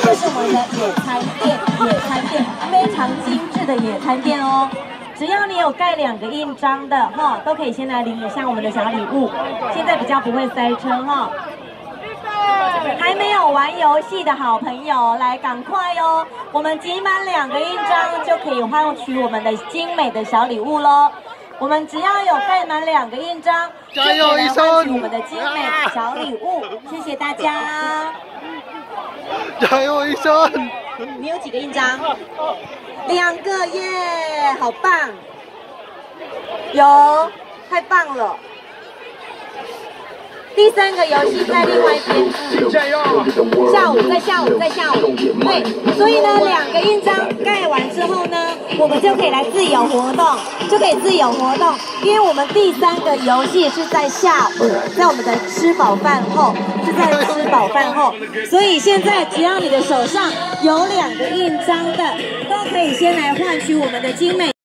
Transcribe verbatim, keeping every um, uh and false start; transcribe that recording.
这是我们的野餐垫，野餐垫非常精致的野餐垫哦。只要你有盖两个印章的哈，都可以先来领一下我们的小礼物。现在比较不会塞车哈。还没有玩游戏的好朋友，来赶快哟！我们集满两个印章就可以换取我们的精美的小礼物喽。我们只要有盖满两个印章，就可以来换取我们的精美小礼物。谢谢大家。 加油，医生！ 你有几个印章？两个耶，好棒！有，太棒了！第三个游戏在另外一边，下午在下午在下午，对，所以呢，两个印章盖完之后呢，我们就可以来自由活动，就可以自由活动，因为我们第三个游戏是在下午，在我们的吃饱饭后，是在吃饱饭后，所以现在只要你的手上有两个印章的，都可以先来换取我们的精美。